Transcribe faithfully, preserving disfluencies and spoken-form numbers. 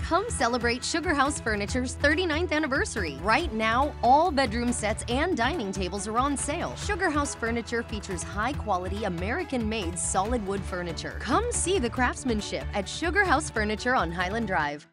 Come celebrate Sugar House Furniture's thirty-ninth anniversary. Right now, all bedroom sets and dining tables are on sale. Sugar House Furniture features high-quality, American-made solid wood furniture. Come see the craftsmanship at Sugar House Furniture on Highland Drive.